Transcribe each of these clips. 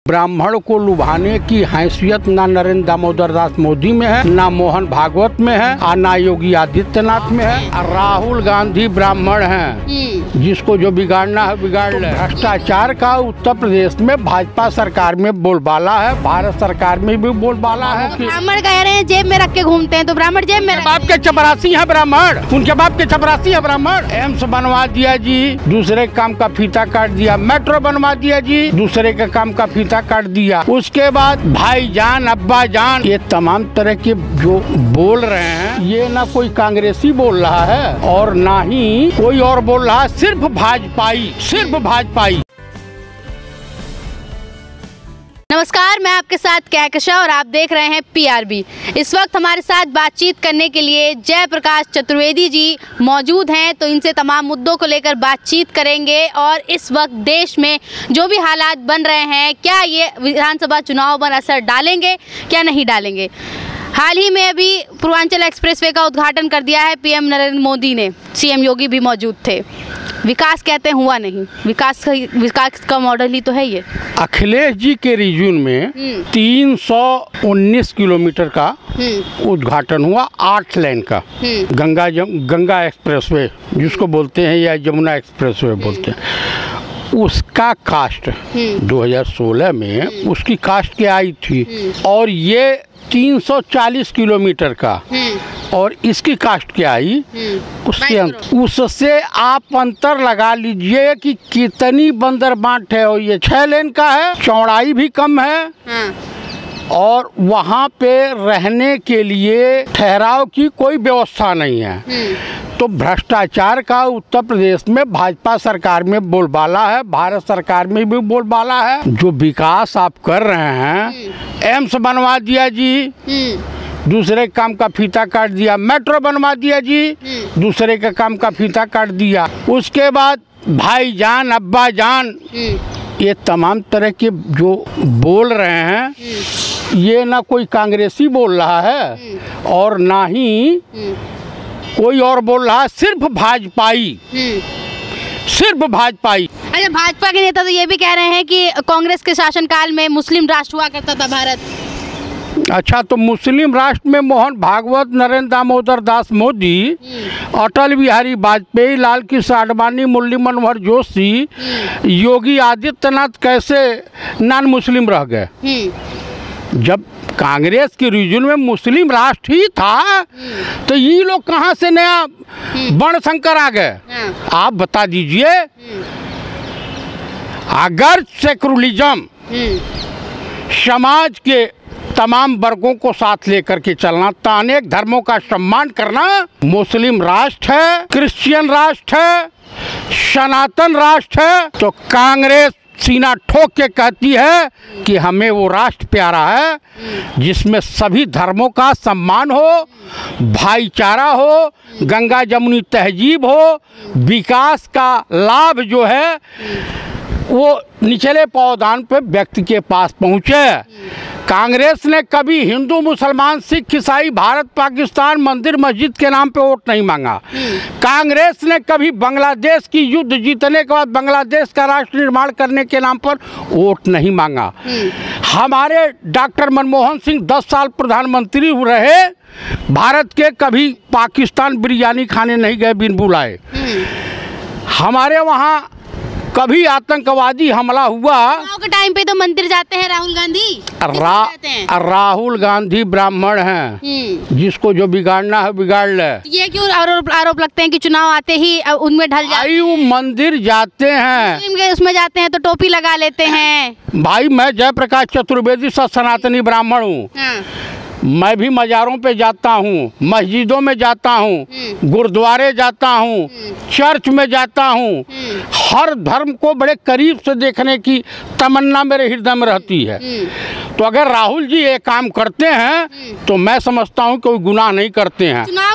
ब्राह्मण को लुभाने की हैसियत ना नरेंद्र दामोदर दास मोदी में है, ना मोहन भागवत में है, और ना योगी आदित्यनाथ में है। राहुल गांधी ब्राह्मण हैं, जिसको जो बिगाड़ना है बिगाड़ ले। भ्रष्टाचार का उत्तर प्रदेश में भाजपा सरकार में बोलबाला है, भारत सरकार में भी बोलबाला है। ब्राह्मण कह रहे हैं जेब में रख के घूमते हैं, तो ब्राह्मण जेब में बाप के चपरासी है ब्राह्मण, उनके बाप के चपरासी है ब्राह्मण। एम्स बनवा दिया जी, दूसरे काम का फीता काट दिया। मेट्रो बनवा दिया जी, दूसरे के काम का फीता काट दिया। उसके बाद भाईजान, अब्बा जान, ये तमाम तरह के जो बोल रहे हैं, ये ना कोई कांग्रेसी बोल रहा है और ना ही कोई और बोल रहा है, सिर्फ भाजपाई, सिर्फ भाजपाई। नमस्कार, मैं आपके साथ कहकशा और आप देख रहे हैं पीआरबी। इस वक्त हमारे साथ बातचीत करने के लिए जयप्रकाश चतुर्वेदी जी मौजूद हैं, तो इनसे तमाम मुद्दों को लेकर बातचीत करेंगे। और इस वक्त देश में जो भी हालात बन रहे हैं, क्या ये विधानसभा चुनाव पर असर डालेंगे, क्या नहीं डालेंगे। हाल ही में अभी पूर्वांचल एक्सप्रेसवे का उद्घाटन कर दिया है पीएम नरेंद्र मोदी ने, सीएम योगी भी मौजूद थे। विकास कहते हैं हुआ नहीं, विकास का मॉडल ही तो है ये। अखिलेश जी के रीजन में 319 किलोमीटर का उद्घाटन हुआ, 8 लेन का गंगा एक्सप्रेसवे जिसको बोलते हैं, या यमुना एक्सप्रेसवे बोलते हैं। उसका कास्ट 2016 में उसकी कास्ट क्या आई थी, और ये 340 किलोमीटर का, और इसकी कास्ट क्या आई, उससे आप अंतर लगा लीजिए कि कितनी बंदरबाट है। और ये 6 लेन का है, चौड़ाई भी कम है, और वहाँ पे रहने के लिए ठहराव की कोई व्यवस्था नहीं है। तो भ्रष्टाचार का उत्तर प्रदेश में भाजपा सरकार में बोलबाला है, भारत सरकार में भी बोलबाला है। जो विकास आप कर रहे हैं, एम्स बनवा दिया जी, दूसरे काम का फीता काट दिया। मेट्रो बनवा दिया जी, दूसरे के काम का फीता काट दिया। उसके बाद भाईजान, अब्बा जान, ये तमाम तरह के जो बोल रहे हैं, ये ना कोई कांग्रेसी बोल रहा है और ना ही कोई और बोल रहा है, सिर्फ भाजपाई, सिर्फ भाजपाई। अच्छा, भाजपा के नेता तो ये भी कह रहे हैं कि कांग्रेस के शासनकाल में मुस्लिम राष्ट्र हुआ करता था भारत। अच्छा, तो मुस्लिम राष्ट्र में मोहन भागवत, नरेंद्र दामोदर दास मोदी, अटल बिहारी वाजपेयी, लाल कृष्ण आडवाणी, मुरली मनोहर जोशी, योगी आदित्यनाथ कैसे नॉन मुस्लिम रह गए। जब कांग्रेस के रीजन में मुस्लिम राष्ट्र ही था, तो ये लोग कहाँ से नया वर्णशंकर आ गए, आप बता दीजिए। अगर सेकुलरिज्म समाज के तमाम वर्गों को साथ लेकर के चलना, तो अनेक धर्मों का सम्मान करना, मुस्लिम राष्ट्र है, क्रिश्चियन राष्ट्र है, सनातन राष्ट्र है, तो कांग्रेस सीना ठोक के कहती है कि हमें वो राष्ट्र प्यारा है जिसमें सभी धर्मों का सम्मान हो, भाईचारा हो, गंगा जमुनी तहजीब हो, विकास का लाभ जो है वो निचले पावदान पे व्यक्ति के पास पहुँचे। कांग्रेस ने कभी हिंदू, मुसलमान, सिख, ईसाई, भारत, पाकिस्तान, मंदिर, मस्जिद के नाम पे वोट नहीं मांगा। कांग्रेस ने कभी बांग्लादेश की युद्ध जीतने के बाद बांग्लादेश का राष्ट्र निर्माण करने के नाम पर वोट नहीं मांगा। हमारे डॉक्टर मनमोहन सिंह 10 साल प्रधानमंत्री रहे भारत के, कभी पाकिस्तान बिरयानी खाने नहीं गए बिन बुलाए। हमारे वहाँ कभी आतंकवादी हमला हुआ के टाइम पे तो मंदिर जाते हैं राहुल गांधी। राहुल गांधी ब्राह्मण हैं, जिसको जो बिगाड़ना है बिगाड़ ले। ये क्यों आरोप लगते हैं कि चुनाव आते ही उनमें ढल जाते हैं? वो मंदिर जाते हैं, उसमें जाते हैं तो टोपी लगा लेते हैं। भाई, मैं जयप्रकाश चतुर्वेदी सनातनी ब्राह्मण हूँ। मैं भी मज़ारों पे जाता हूँ, मस्जिदों में जाता हूँ, गुरुद्वारे जाता हूँ, चर्च में जाता हूँ। हर धर्म को बड़े करीब से देखने की तमन्ना मेरे हृदय में रहती है। तो अगर राहुल जी ये काम करते हैं तो मैं समझता हूँ कोई गुनाह नहीं करते हैं। चुनाव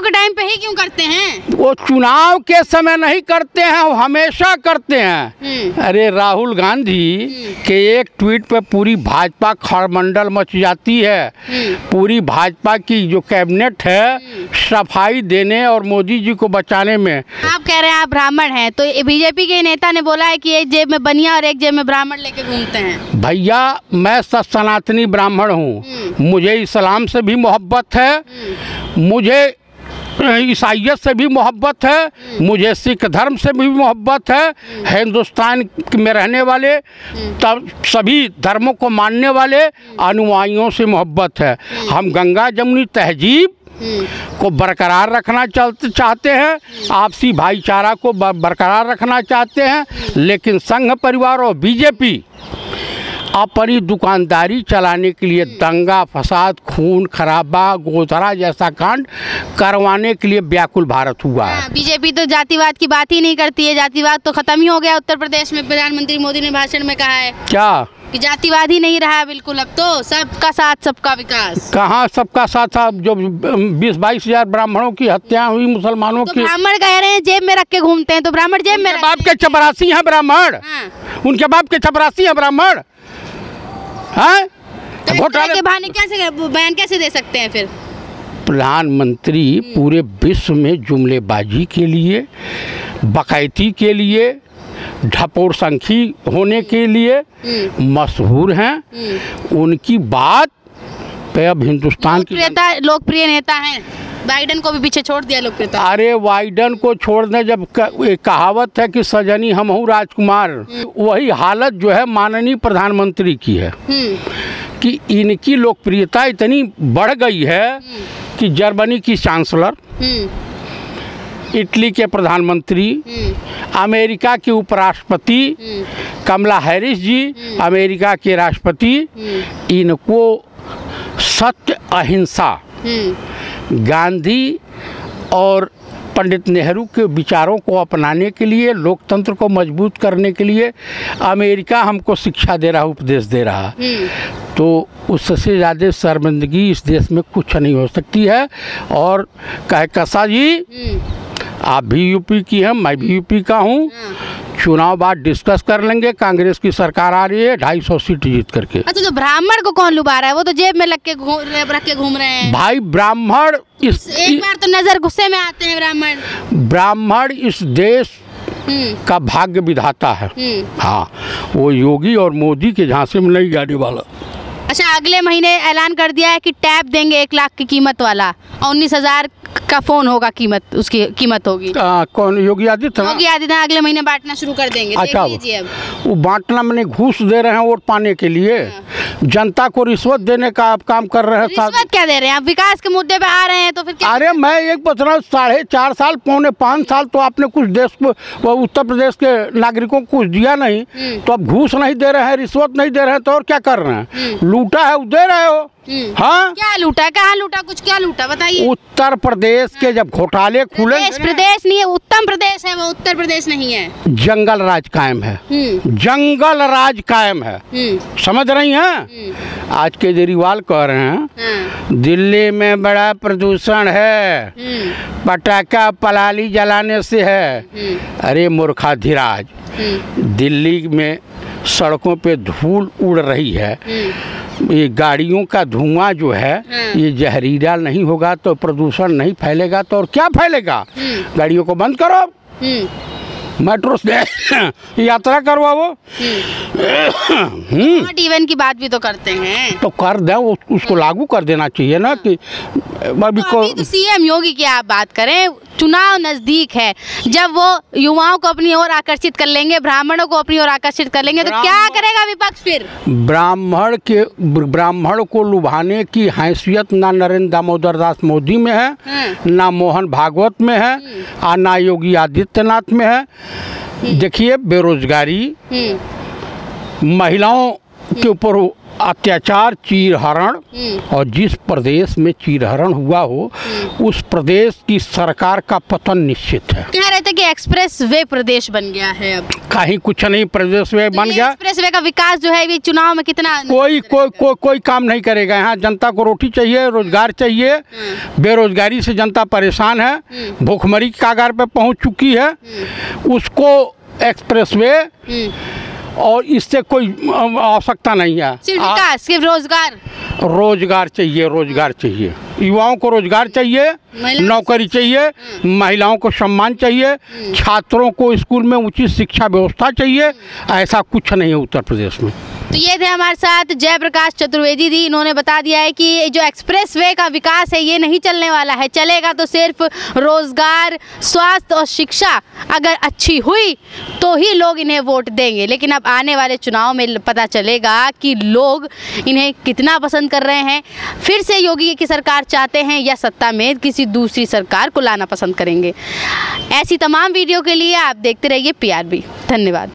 के टाइम पे ही क्यों करते हैं? वो चुनाव के समय नहीं करते हैं, वो हमेशा करते हैं। अरे राहुल गांधी के एक ट्वीट पे पूरी भाजपा खड़मंडल मच जाती है। पूरी भाजपा की जो कैबिनेट है सफाई देने और मोदी जी को बचाने में। आप कह रहे हैं आप ब्राह्मण हैं, तो बीजेपी के नेता ने बोला है कि एक जेब में बनिया और एक जेब में ब्राह्मण लेके घूमते हैं। भैया मैं सनातनी ब्राह्मण हूँ, मुझे इस्लाम से भी मोहब्बत है, मुझे ईसाइयत से भी मोहब्बत है, मुझे सिख धर्म से भी मोहब्बत है, हिंदुस्तान में रहने वाले तब सभी धर्मों को मानने वाले अनुयायियों से मोहब्बत है। हम गंगा जमुनी तहजीब को बरकरार रखना चाहते हैं, आपसी भाईचारा को बरकरार रखना चाहते हैं, लेकिन संघ परिवार और बीजेपी अपनी दुकानदारी चलाने के लिए दंगा फसाद खून खराबा गोधरा जैसा कांड करवाने के लिए व्याकुल भारत हुआ है। बीजेपी तो जातिवाद की बात ही नहीं करती है, जातिवाद तो खत्म ही हो गया। उत्तर प्रदेश में प्रधानमंत्री मोदी ने भाषण में कहा है क्या कि जातिवाद ही नहीं रहा है बिल्कुल, अब तो सबका साथ सबका विकास। कहाँ सबका साथ था? जो 20-22 हजार ब्राह्मणों की हत्या हुई, मुसलमानों की। ब्राह्मण कह रहे हैं जेब में रख के घूमते हैं, तो ब्राह्मण जेब में बाप के चपरासी हैं ब्राह्मण, उनके बाप के चपरासी हैं ब्राह्मण। घोटाले के बहाने कैसे बयान कैसे दे सकते हैं फिर? प्रधानमंत्री पूरे विश्व में जुमलेबाजी के लिए, बकैती के लिए, ढपोर संखी होने के लिए मशहूर हैं। उनकी बात पे अब हिंदुस्तान की लोकप्रिय नेता हैं। बाइडन को भी पीछे छोड़ दिया लोकप्रियता। अरे बाइडन को छोड़ने जब एक कहावत है कि सजनी हम हूँ राजकुमार, वही हालत जो है माननीय प्रधानमंत्री की है कि इनकी लोकप्रियता इतनी बढ़ गई है कि जर्मनी की चांसलर, इटली के प्रधानमंत्री, अमेरिका के उपराष्ट्रपति कमला हैरिस जी, अमेरिका के राष्ट्रपति, इनको सत्य अहिंसा, गांधी और पंडित नेहरू के विचारों को अपनाने के लिए, लोकतंत्र को मजबूत करने के लिए अमेरिका हमको शिक्षा दे रहा, उपदेश दे रहा। तो उससे ज़्यादा शर्मिंदगी इस देश में कुछ नहीं हो सकती है। और कहकशा जी आप भी यूपी की हैं, मैं भी यूपी का हूँ, चुनाव बाद डिस्कस कर लेंगे। कांग्रेस की सरकार आ रही है 250 सीट जीत करके। अच्छा, तो ब्राह्मण को कौन लुभा रहा है? वो तो जेब में रख के घूम रहे हैं। भाई ब्राह्मण एक बार तो नजर गुस्से में आते हैं ब्राह्मण इस देश का भाग्य विधाता है। हाँ, वो योगी और मोदी के झांसे में नहीं जाने वाला। अच्छा, अगले महीने ऐलान कर दिया है कि टैब देंगे 1 लाख की कीमत वाला, और 19,000 का फोन होगा, कीमत उसकी कीमत होगी। कौन? योगी आदित्यनाथ? योगी आदित्यनाथ अगले महीने बांटना शुरू कर देंगे। अच्छा, अब वो बांटना मैंने घूस दे रहे हैं वोट पाने के लिए, जनता को रिश्वत देने का आप काम कर रहे हैं। रिश्वत क्या दे रहे हैं आप? विकास के मुद्दे पे आ रहे हैं तो फिर क्या? अरे मैं एक बता रहा हूँ, 4.5 साल 4.25 साल तो आपने कुछ देश को, उत्तर प्रदेश के नागरिकों को कुछ दिया नहीं, तो अब घूस नहीं दे रहे हैं, रिश्वत नहीं दे रहे हैं, तो और क्या कर रहे हैं? लूटा है, दे रहे हो। हाँ, क्या लूटा? कहाँ लूटा? कुछ क्या लूटा बताइए। उत्तर प्रदेश के जब घोटाले खुले, प्रदेश नहीं है, उत्तम प्रदेश है वो, उत्तर प्रदेश नहीं है। जंगल राज कायम है, जंगल राज कायम है, समझ रही हैं? आज केजरीवाल कह रहे हैं दिल्ली में बड़ा प्रदूषण है, पटाखा पलाली जलाने से है। अरे मूर्खाधिराज, दिल्ली में सड़कों पे धूल उड़ रही है, ये गाड़ियों का धुआं जो है ये जहरीला नहीं होगा तो प्रदूषण नहीं फैलेगा, तो और क्या फैलेगा? गाड़ियों को बंद करो, मेट्रो से यात्रा करवाओ। इवन की बात भी तो करते हैं, तो कर दे, उसको लागू कर देना चाहिए ना। कि अभी तो सीएम योगी की आप बात करें, चुनाव नजदीक है, जब वो युवाओं को अपनी ओर आकर्षित कर लेंगे, ब्राह्मणों को अपनी ओर आकर्षित कर लेंगे, तो क्या करेगा विपक्ष फिर? ब्राह्मण को लुभाने की हैसियत ना नरेंद्र दामोदर दास मोदी में है, ना मोहन भागवत में है, और ना योगी आदित्यनाथ में है। देखिए, बेरोजगारी, महिलाओं के ऊपर अत्याचार, चीरहरण, और जिस प्रदेश में चीरहरण हुआ हो उस प्रदेश की सरकार का पतन निश्चित है। कह रहे थे कि एक्सप्रेस वे प्रदेश बन गया है, अब कहीं कुछ नहीं, प्रदेश वे बन गया। एक्सप्रेस वे का विकास जो है ये चुनाव में कितना कोई काम नहीं करेगा। यहाँ जनता को रोटी चाहिए, रोजगार चाहिए, बेरोजगारी से जनता परेशान है, भूखमरी की कगार पे पहुँच चुकी है। उसको एक्सप्रेस वे और इससे कोई आवश्यकता नहीं है। सिर्फ विकास, सिर्फ रोजगार चाहिए, रोजगार चाहिए, युवाओं को रोजगार चाहिए, नौकरी चाहिए, महिलाओं को सम्मान चाहिए, छात्रों को स्कूल में उचित शिक्षा व्यवस्था चाहिए। ऐसा कुछ नहीं है उत्तर प्रदेश में। तो ये थे हमारे साथ जयप्रकाश चतुर्वेदी जी। इन्होंने बता दिया है कि जो एक्सप्रेस वे का विकास है ये नहीं चलने वाला है, चलेगा तो सिर्फ रोजगार, स्वास्थ्य और शिक्षा अगर अच्छी हुई तो ही लोग इन्हें वोट देंगे। लेकिन अब आने वाले चुनाव में पता चलेगा कि लोग इन्हें कितना पसंद कर रहे हैं। फिर से योगी की सरकार चाहते हैं या सत्ता में किसी दूसरी सरकार को लाना पसंद करेंगे। ऐसी तमाम वीडियो के लिए आप देखते रहिए PRB। धन्यवाद।